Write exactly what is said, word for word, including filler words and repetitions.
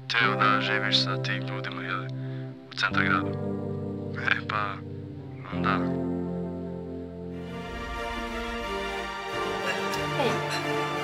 hteo da živiš sa tim ljudima, jel? U centra grada. E, pa, da. Hej.